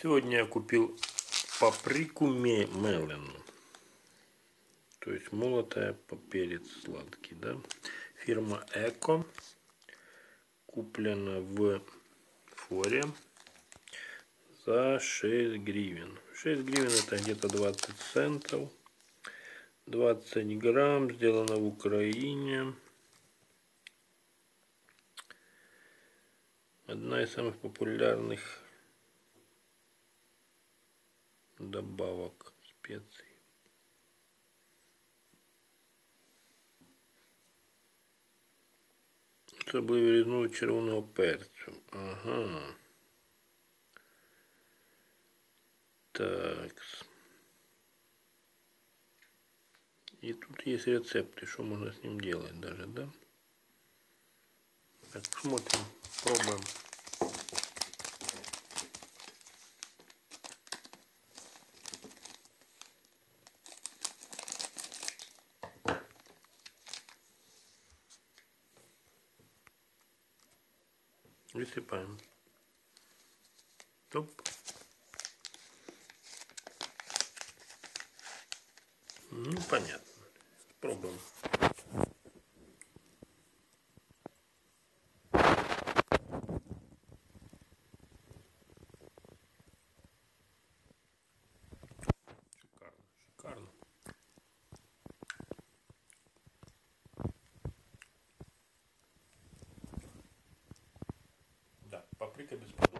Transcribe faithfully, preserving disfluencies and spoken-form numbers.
Сегодня я купил паприку мелен, то есть молотая перец сладкий, да. Фирма Эко, куплена в Форе за шесть гривен. шесть гривен это где-то двадцать центов. двадцать грамм, сделано в Украине. Одна из самых популярных добавок специй. Особливо різновид червоного перцю. Ага. Так. И тут есть рецепты, что можно с ним делать даже, да? Так, смотрим, пробуем. Высыпаем. Топ. Ну, понятно. Пробуем. Шикарно, шикарно. Да, паприка бесплатная.